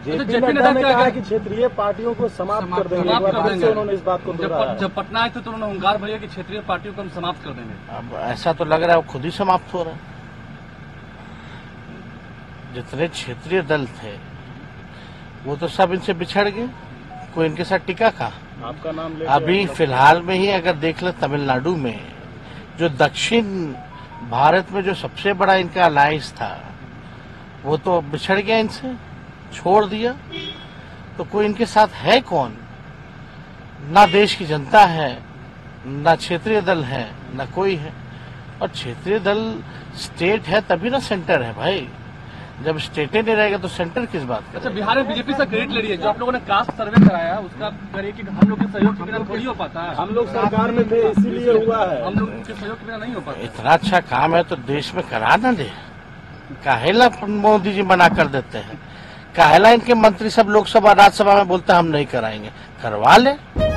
JP Nadda ने कहा कि क्षेत्रीय पार्टियों को समाप्त कर देंगे। उन्होंने इस बात को दोहराया। जब पटना आए थे तो उन्होंने हुंकार भरी कि क्षेत्रीय पार्टियों को हम समाप्त कर देंगे। अब ऐसा तो लग रहा है वो खुद ही समाप्त हो रहा है। जितने क्षेत्रीय दल थे वो तो सब इनसे बिछड़ गए, कोई इनके साथ टिका कहा। आपका नाम ले अभी फिलहाल में ही अगर देख ले तमिलनाडु में जो दक्षिण भारत में जो सबसे बड़ा इनका अलायंस था वो तो बिछड़ गया, इनसे छोड़ दिया। तो कोई इनके साथ है कौन? ना देश की जनता है, ना क्षेत्रीय दल है, ना कोई है। और क्षेत्रीय दल स्टेट है तभी ना सेंटर है भाई। जब स्टेट ही नहीं रहेगा तो सेंटर किस बात का? अच्छा, बिहार में बीजेपी से क्रेडिट ले रही है। जो आप लोगों ने कास्ट सर्वे कराया उसका करिए कि हम लोग के सहयोग के बिना थोड़ी हो पाता है। हम लोग सरकार में थे इसीलिए हुआ है। हम लोग के सहयोग के बिना नहीं हो पाता। इतना अच्छा काम है तो देश में करा ना दे। काहेला मोदी जी मना कर देते हैं? काहेला इनके मंत्री सब लोकसभा राज्यसभा में बोलते हैं हम नहीं कराएंगे? करवा ले।